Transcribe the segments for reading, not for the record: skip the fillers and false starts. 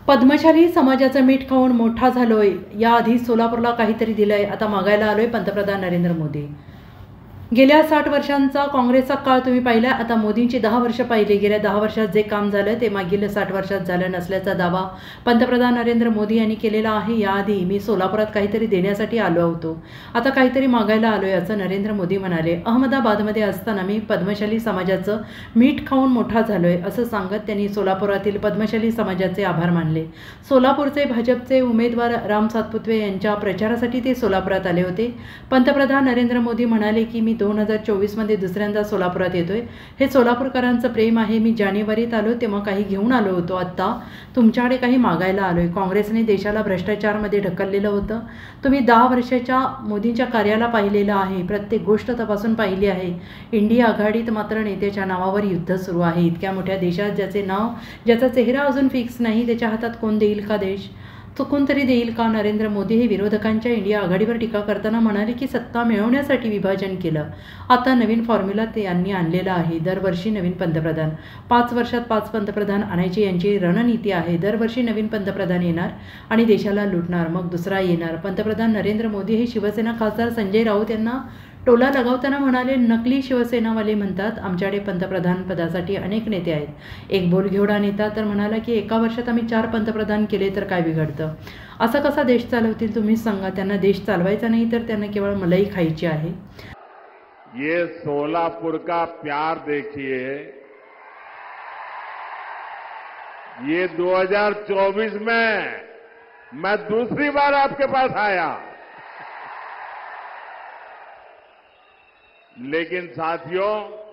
पद्मशाली समाजाचं मीठ खाऊन मोठा झालोय. याआधी सोलापूरला काहीतरी दिलंय, आता मागायला आलोय पंतप्रधान नरेंद्र मोदी. गेल्या 60 वर्षांचा काँग्रेसचा काळ तुम्ही पाहिला. आता मोदींची 10 वर्ष पाहिली. गेल्या 10 वर्षात जे काम झालं ते मागील 60 वर्षात झालं नसल्याचा दावा पंतप्रधान नरेंद्र मोदी यांनी केलेला आहे. याआधी मी सोलापुरात काहीतरी देण्यासाठी आलो होतो, आता काहीतरी मागायला आलोय, असं नरेंद्र मोदी म्हणाले. अहमदाबादमध्ये असताना मी पद्मशाली समाजाचं मीठ खाऊन मोठा झालोय, असं सांगत त्यांनी सोलापुरातील पद्मशाली समाजाचे आभार मानले. सोलापूरचे भाजपचे उमेदवार राम सातपुते यांच्या प्रचारासाठी ते सोलापुरात आले होते. पंतप्रधान नरेंद्र मोदी म्हणाले की मी 2024 मध्ये दुसऱ्यांदा सोलापुरात येतोय. हे सोलापूरकरांचं प्रेम आहे. मी जानेवारीत आलो तेव्हा काही घेऊन आलो होतो, आता तुमच्याकडे काही मागायला आलोय. काँग्रेसने देशाला भ्रष्टाचारमध्ये ढकललेलं होतं. तुम्ही 10 वर्षाच्या मोदींच्या कार्याला पाहिलेलं आहे, प्रत्येक गोष्ट तपासून पाहिली आहे. इंडिया आघाडीत मात्र नेत्याच्या नावावर युद्ध सुरू आहे. इतक्या मोठ्या देशात ज्याचे नाव, ज्याचा चेहरा अजून फिक्स नाही, त्याच्या हातात कोण देईल का देश? चुकून तरी देईल का? नरेंद्र मोदी हे विरोधकांच्या इंडिया आघाडीवर टीका करताना म्हणाले की सत्ता मिळवण्यासाठी विभाजन केलं. आता नवीन फॉर्म्युला यांनी आणलेला आहे. दरवर्षी नवीन पंतप्रधान, 5 वर्षात 5 पंतप्रधान आणायची यांची रणनीती आहे. दरवर्षी नवीन पंतप्रधान येणार आणि देशाला लुटणार, मग दुसरा येणार. पंतप्रधान नरेंद्र मोदी हे शिवसेना खासदार संजय राऊत यांना टोला लगावताना म्हणाले, नकली शिवसेनावाले म्हणतात आमच्याकडे पंतप्रधान पदासाठी अनेक नेते आहेत. एक बोलघेवडा नेता तर म्हणाला की एका वर्षात आम्ही 4 पंतप्रधान केले तर काय बिघडतं? असा कसा देश चालवतील तुम्हीच सांगा. त्यांना देश चालवायचा नाही तर त्यांना केवळ मलाई खायची आहे. ये सोलापुर का प्यार देखिए. ये 2024 में मैं दूसरी बार आपके पास आया, लेकिन साथियों,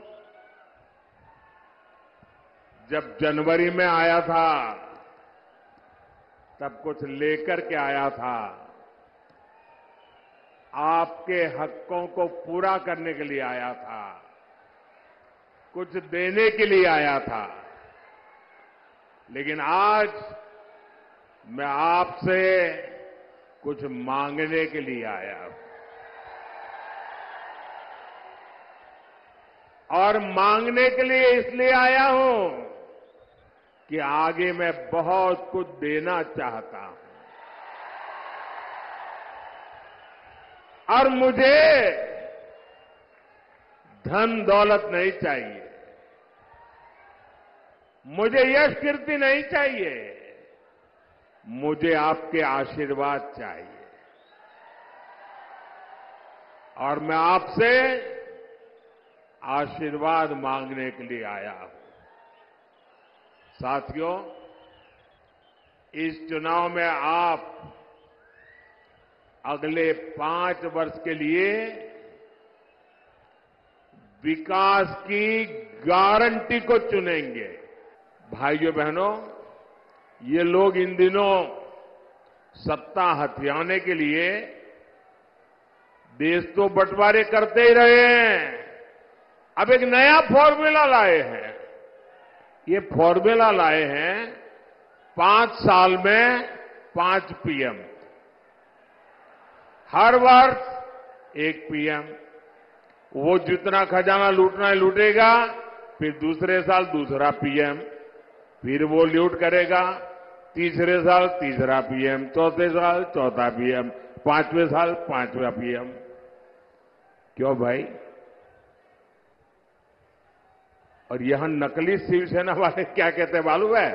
जब जनवरी में आया था तब कुछ लेकर के आया था. आपके हकों को पूरा करने के लिए आया था, कुछ देने के लिए आया था. लेकिन आज मैं आपसे कुछ मांगने के लिए आया हूं. और मांगने के लिए इसलिए आया हूं कि आगे मैं बहुत कुछ देना चाहता हूं. और मुझे धन दौलत नहीं चाहिए, मुझे यश कीर्ति नहीं चाहिए, मुझे आपके आशीर्वाद चाहिए. और मैं आपसे आशीर्वाद मांगने के लिए आया हूं. साथियों, इस चुनाव में आप अगले 5 वर्ष के लिए विकास की गारंटी को चुनेंगे. भाइयों बहनों, ये लोग इन दिनों सत्ता हथियाने के लिए देश तो बंटवारे करते ही रहे हैं, अब एक नया फॉर्मूला लाए हैं. ये फॉर्मूला लाए हैं 5 साल में 5 पीएम, हर वर्ष 1 पीएम. वो जितना खजाना लूटना है लूटेगा, फिर दूसरे साल दूसरा पीएम, फिर वो लूट करेगा, तीसरे साल तीसरा पीएम, चौथे साल चौथा पीएम, 5वें साल 5वां पीएम. क्यों भाई? और यहां नकली शिवसेना वाले क्या कहते हैं मालूम है?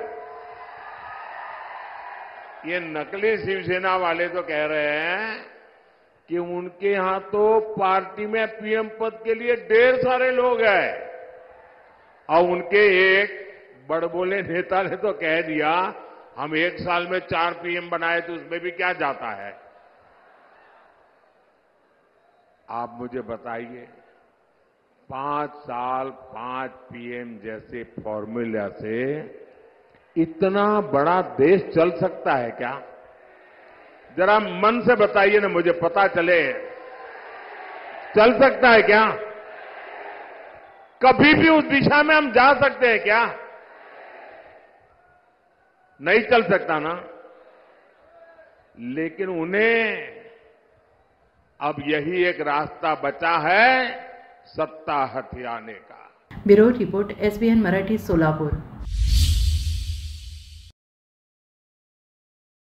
ये नकली शिवसेना वाले तो कह रहे हैं कि उनके यहां तो पार्टी में पीएम पद के लिए ढेर सारे लोग हैं. और उनके एक बड़बोले नेता ने तो कह दिया, हम 1 साल में 4 पीएम बनाए तो उसमें भी क्या जाता है. आप मुझे बताइए, 5 साल 5 पीएम जैसे फॉर्मूला से इतना बड़ा देश चल सकता है क्या? जरा मन से बताइए ना, मुझे पता चले. चल सकता है क्या? कभी भी उस दिशा में हम जा सकते हैं क्या? नहीं चल सकता ना. लेकिन उन्हें अब यही एक रास्ता बचा है, सत्ता हथियाने का. Bureau report, SBN Marathi, Solapur.